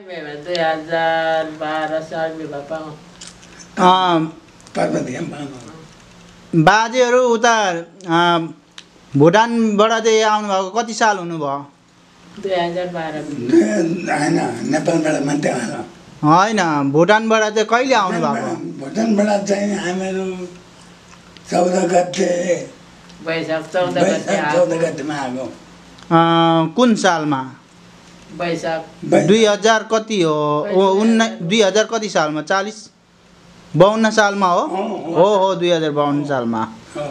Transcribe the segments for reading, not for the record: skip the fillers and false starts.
2012 साल विवाह पाऊँ बाजेहरू उता भुटानबाट चाहिँ आउनुभएको कति साल हुनुभयो 2012 होइन भुटानबाट चाहिँ कहिले आउनुभएको भुटानबाट चाहिँ हामीहरू 14 गते वैशाख 14 गतेमा आएको कुन सालमा वैशाख 2000 कति हो 2000 कति सालमा 52 सालमा हो 2052 सालमा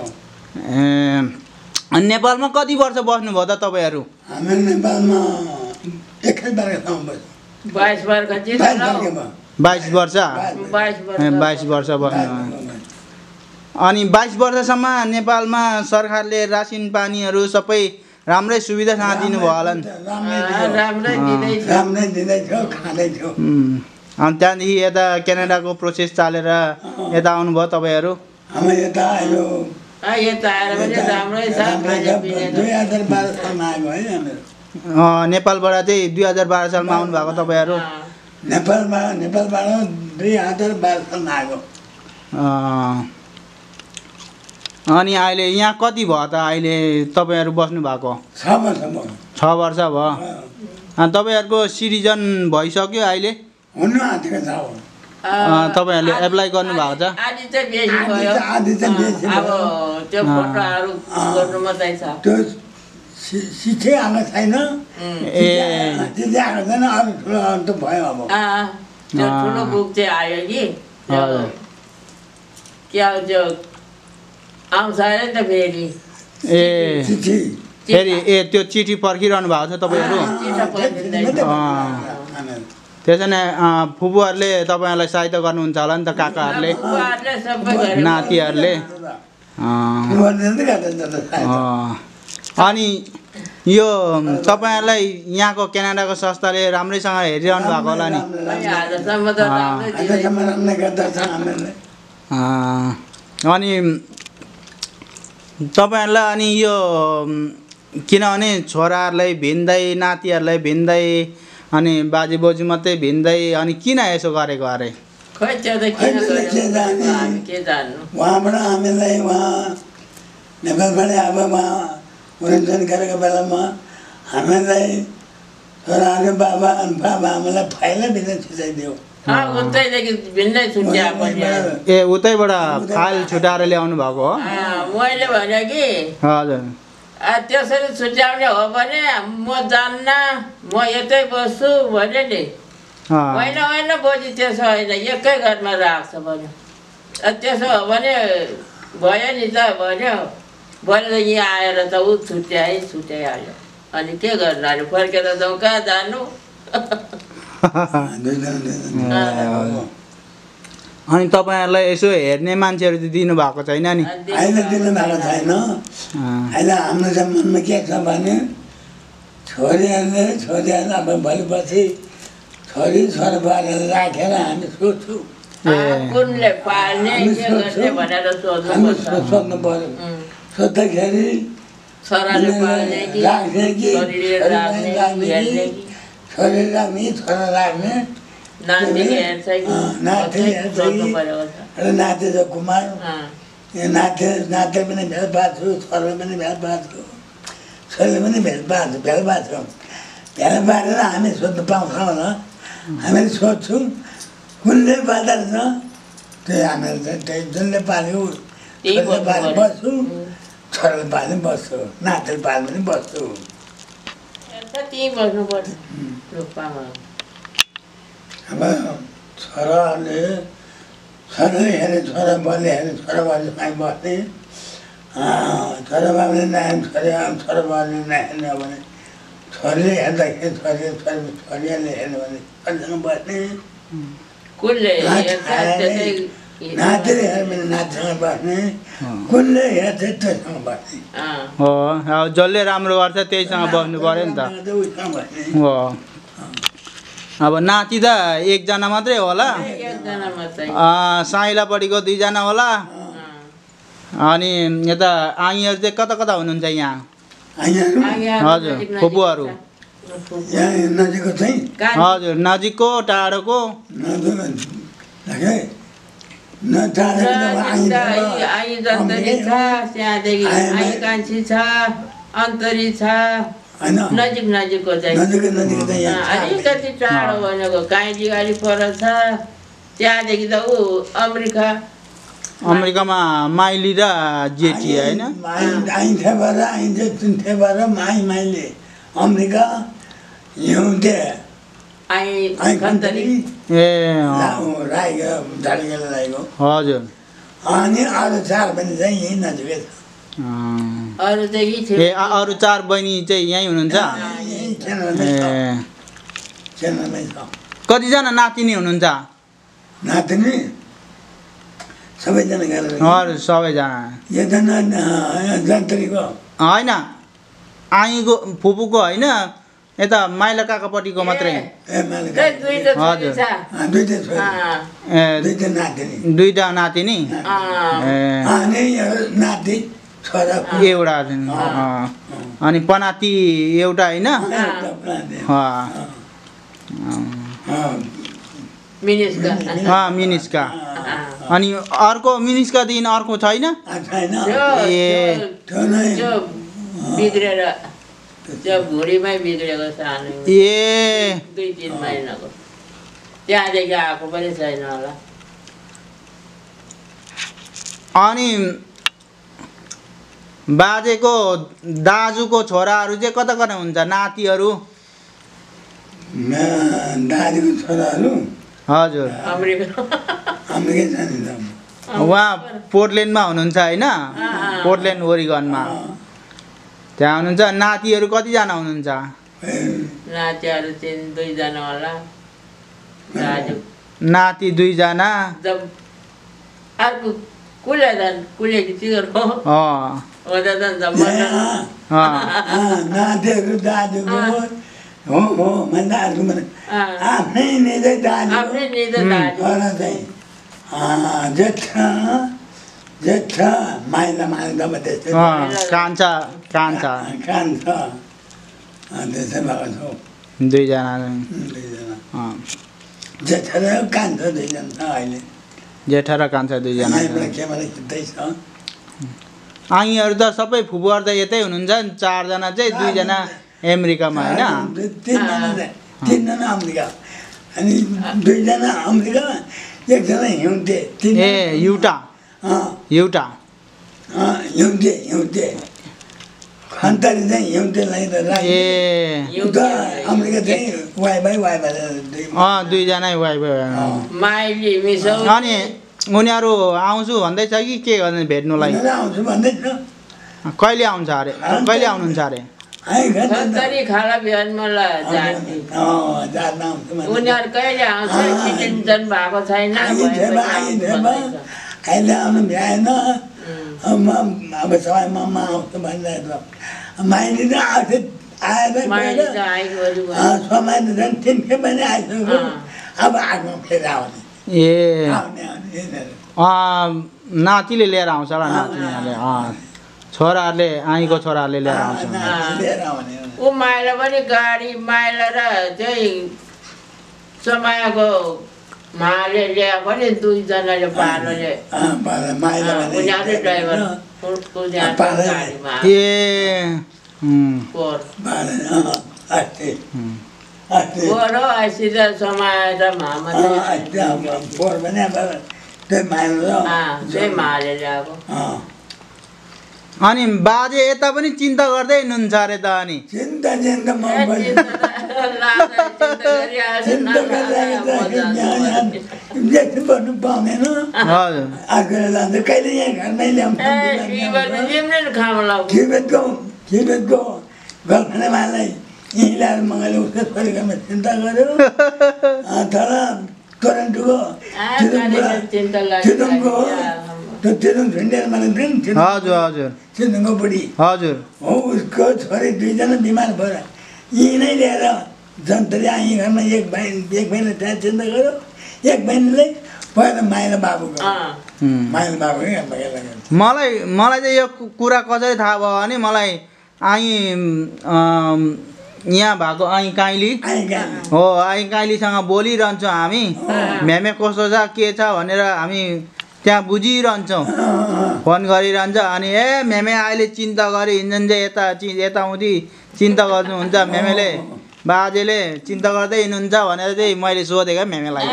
नेपालमा कति वर्ष बस्नुभयो त तपाईँहरू हामी नेपालमा 21 वर्षसम्म बस्यौँ 22 वर्ष 22 वर्ष 22 वर्ष बस्नु अनि 22 वर्षसम्म नेपालमा सरकारले रासिन पानीहरू सबै राम्रै सुविधासँग दिनुभयो होला नि राम्रै दिँदैथ्यो खाँदैथ्यो अनि त्यहाँदेखि यता क्यानाडाको प्रोसेस चालेर यता आउनुभयो तपाईँहरू हामी यता आयो यता आएर पनि राम्रै छ 2012 सालमा आएको है हामीहरू नेपालबाट चाहिँ 2012 सालमा आउनु भएको तपाईँहरू नेपालबाट 2012 सालमा आएको अनि अहिले यहाँ कति भयो त अहिले तपाईँहरू बस्नु भएको 6 वर्ष भयो 6 वर्ष भयो अनि तपाईँहरूको सिटिजन भइसक्यो अहिले हुनु आँटेको छ तपाईँहरूले एप्लाई गर्नु भएको छ आदि चाहिँ बेसी भयो आदि चाहिँ बेसी अब त्यो फोटोहरू गर्नु मात्रै छ त्यो शिक्षै आएको छैन त्यो आएको छैन अरू ठुलो त भयो अब त्यो ठुलो बुक चाहिँ आयो कि क्या हो त्यो आउँछ अरे नि त फेरि चिठी फेरि त्यो चिठी पर्खिरहनु भएको छ तपाईँहरू त्यसो भने फुपूहरूले तपाईँहरूलाई सहायता गर्नुहुन्छ होला नि त काकाहरूले नातिहरूले अनि यो तपाईँहरूलाई यहाँको क्यानाडाको संस्थाले राम्रैसँग हेरिरहनु भएको होला नि अनि तपाईँहरूलाई अनि यो किनभने छोराहरूलाई भिन्दै नातिहरूलाई भिन्दै अनि बाजे बोजू मात्रै भिन्दै अनि किन यसो गरेको अरे उहाँबाट हामीलाई उहाँ नेपालबाट अब उहाँ उन्नयन गरेको बेलामा हामीलाई छोराहरू बाबा हामीलाई फाइलै भिन्दै छुट्याइदियो ए उतैबाट फाइल छुट्याएर ल्याउनु भएको हो मैले भने कि हजुर त्यसरी छुट्याउने हो भने म जान्न म यतै बस्छु भने नि होइन बोजी त्यसो होइन एकै घरमा राख्छ भन्यो त्यसो हो भने भयो नि त भन्यो भनेर यहाँ आएर त ऊ छुट्याइहाल्यो अनि के गर्नु अनि फर्केर जाउँ कहाँ जानु अनि तपाईँहरूलाई यसो हेर्ने मान्छेहरू त दिनुभएको छैन नि अहिले दिनुभएको छैन अहिले हाम्रो चाहिँ मनमा के छ भने छोरीहरूले अब भोलिपछि छोरी छोराबाले राखेर हामी सोध्छौँ कुनले पाल्ने के गर्ने भनेर सोध्नु पर्यो सोद्धाखेरि छोराले पाल्ने कि छोरीले राख्ने छोरी राख्ने छोरा राख्ने नाति हेर्छ कि नाति छ कुमार नाति पनि भेल पार्छु छोरा पनि भेल पार्छु छोरीले पनि भेल पार्छु भेल पारेर हामी सोध्नु पाउँछौँ होला हामीले सोध्छौँ कुनले पाल्दा रहेछ त्यो हामीहरू चाहिँ त्यही जुनले पाल्यो पाले बस्छु छोराले पाल्ने बस्छु नातिले पाल्यो पनि बस्छु अब छोराले हेरे छोरा बाले हेरे छोरा बाले कहीँ बस्ने छोरा बाले नहेर्ने छोरा बाले नहेर्ने हो भने छोरीले हेर्दाखेरि छोरीले हेर्ने भने छोरीसँग बस्ने नातिले हेर्यो भने नातिसँग बस्ने कुनले हेर्छ त्योसँग बस्ने हो अब जसले राम्रो गर्छ त्यहीसँग बस्नु पऱ्यो नि त हो अब नाति त एकजना मात्रै होला साइलापट्टिको 2 जना होला अनि यता आइहरू चाहिँ कता कता हुनुहुन्छ यहाँ हजुर फुपूहरू यहाँ नजिकको चाहिँ हजुर नजिकको टाढोको आई जन्तरी छ त्यहाँदेखि आई कान्छी छ अन्तरी छ नजिक नजिकको चाहिँ अलिकति टाढो भनेको काइली गाडी पर छ त्यहाँदेखि त ऊ अमेरिकामा माइली र जेठी होइन माइले अमेरिका हिउँदे हजुर अनि अरू 4 बहिनी चाहिँ यहीँ नजिकै छ अरू 4 बहिनी चाहिँ यहीँ हुनुहुन्छ कतिजना नातिनी हुनुहुन्छ नातिनी सबैजना हजुर सबैजना जन्तरीको होइन आईको फुपूको होइन यता माइला काकापट्टिको मात्रै हजुर दुईटा नातिनी एउटा अनि पनाती एउटा होइन मिनिस्का अनि अर्को मिनिस्का दिन अर्को छैन बिग्रेर त्यो भुँडीमै बिग्रेको सानो 2-3 महिनाको त्यहाँदेखि आएको पनि छैन होला अनि बाजेको दाजुको छोराहरू चाहिँ कता कता हुन्छ नातिहरू दाजुको छोराहरू हजुर उहाँ पोर्टल्यान्डमा हुनुहुन्छ होइन पोर्टल्यान्ड ओरिगनमा त्यहाँ हुनुहुन्छ नातिहरू कतिजना हुनुहुन्छ नातिहरू 2 जना होला नाति 2 जना अर्को कुलेकी चिगरको नातिहरू दाजुको हो भन्दा अर्को आफ्नै निजै दाजु जेठ माइला माइला त्यस्तै कान्छा त्यसै भएको छ 2 जना जेठ र कान्छा 2 जना छ अहिले जेठ र कान्छा 2 जना आइहरू त सबै फुपूहरू त यतै हुनुहुन्छ 4 जना चाहिँ 2 जना अमेरिकामा होइन 3 जना अमेरिका अनि 2 जना अमेरिकामा 1 जना हिउँदे एउटा खन्तरी चाहिँ हिउँदेलाई अमेरिका चाहिँ वाइ बाई 2 जना वाइ बाई अनि उनीहरू आउँछु भन्दैछ कि के गर्ने भेट्नुलाई आउँछु भन्दैछ कहिले आउँछ अरे कहिले आउनुहुन्छ अरे खाला बिहानमा उनीहरू कहिले आउँछ सिटिजन भएको छैन अहिले आउनु भ्याएन अब सबै मम्मा आउँछु भनिरहेको माइली त आउँछ आएर समय त झन् 3 खेप पनि आइसक्यो अब आएको फेरि आउने नातिले लिएर आउँछ होला नातिनीहरूले छोराहरूले आईको छोराहरूले लिएर आउँछ ऊ माइला पनि गाडी माइला र चाहिँ समयको माले ल्याए पनि 2 जनाले पार्नले उनीहरू ड्राइभर समय र माले ल्याएको अनि बाजे यता पनि चिन्ता गर्दै हुनुहुन्छ अरे त अनि चिन्ता भन्नु पाउँदैन कहिले यहाँ घरमै ल्याउँछको गर्लफ्रेन्डमालाई यहीँ ल्याएर मगाले उसको छोरीकोमा चिन्ता गर्यो तर टोरेन्टोको चितुङको बुढी हो उसको छोरी 2 जना बिमार भएर यहीँ नै ल्याएर जन्तरी यहीँ घरमा एक बहिनी त्यहाँ चिन्ता गर्यो एक बहिनीले पहिला माइला बाबुको मलाई चाहिँ यो कुरा कसरी थाहा भयो भने मलाई यहाँ भएको ऐ काइली हो, ऐ काइलीसँग बोलिरहन्छौँ हामी। म्यामे कस्तो छ के छ भनेर हामी त्यहाँ बुझिरहन्छौँ, फोन गरिरहन्छ। अनि म्यामे अहिले चिन्ता गरी हिँड्छन् जे यताउति चिन्ता गर्नुहुन्छ म्यामेले, बाजेले चिन्ता गर्दै हिँड्नुहुन्छ भनेर चाहिँ मैले सोधेको म्यामेलाई।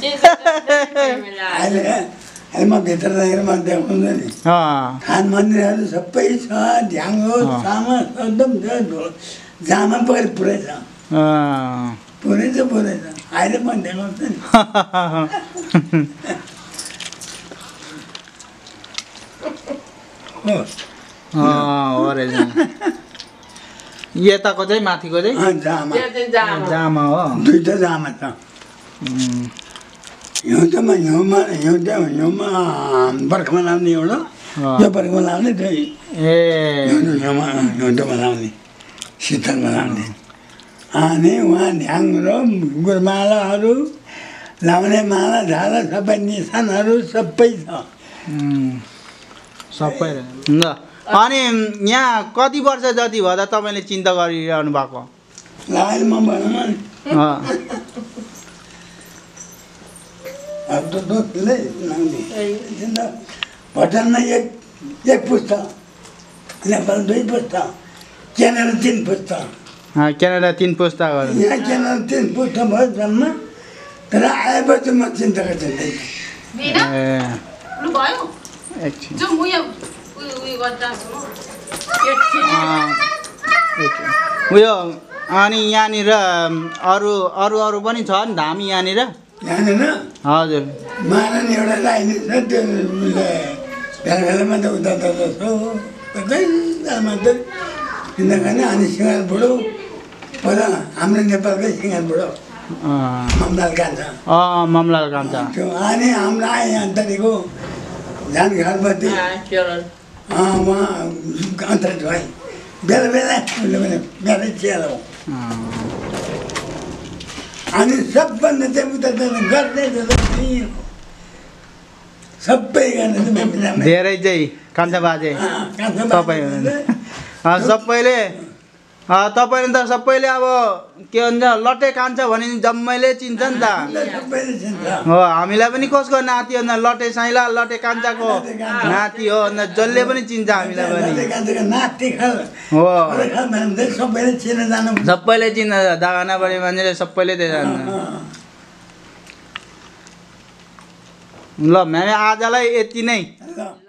म भित्र रहेर म देखाउँछु नि, थान मन्दिरहरू सबै छ, ढ्याङ्गो सामा एकदम जामा पऱ्यो, पुरै छ, पुरै छ, पुरै छ। अहिले म देखाउँछु नि। हो रहेछ। यताको चाहिँ माथिको चाहिँ जामा हो, दुईटा जामा छ। हिउँदमा हिउँमा बर्खामा लाउने एउटा, यो बर्खामा लाउने त्यही हिउँदमा लाउने, शीतलमा लाउने। अनि उहाँ ढ्याङ र गुरमालाहरू लाउने, माला झाला सबै निशानहरू सबै छ, सबै। ल अनि यहाँ कति वर्ष जति भयो त तपाईँले चिन्ता गरिरहनु भएको? म भनौँ भुटानमा एक पुस्ता, नेपाल 2 पुस्ता, क्यानाडा 3 पुस्ता। क्यानाडा 3 पुस्ता गर्नु। यहाँ क्यानाडा 3 पुस्ता भयो जन्म। तर आएपछि म चिन्ता गर्दैन। उयो अनि यहाँनिर अरू पनि छ नि धाम यहाँनिर? यहाँनिर हजुर महारानी एउटा लाइने छ, त्यो बेला बेलामा त उता किनभने अनि सिँगार बुढो पर हाम्रो नेपालकै सिँगार बुढो ममलाल कान्छा। ममलाल कान्छा। अनि हाम्रो आए यहाँदेखिको झ्यान घरपति उहाँ अन्तरिक्ष भाइ बेला बेला उसले भने मेरै चेला हो। अनि सबभन्दा चाहिँ उता गर्दै सबै गर्ने धेरै चाहिँ कान्छा बाजे तपाईँ सबैले तपाईँले त सबैले अब के भन्छ लट्टे कान्छा भने जम्मैले चिन्छ नि त हो। हामीलाई पनि कसको नाति हो लट्टे साइला, लट्टे कान्छाको नाति हो, जसले पनि चिन्छ हामीलाई पनि हो, सबैले चिन्छ। दागानाबारी मान्छेले सबैले त्यो जान्छ। ल म्यामे आजलाई यति नै।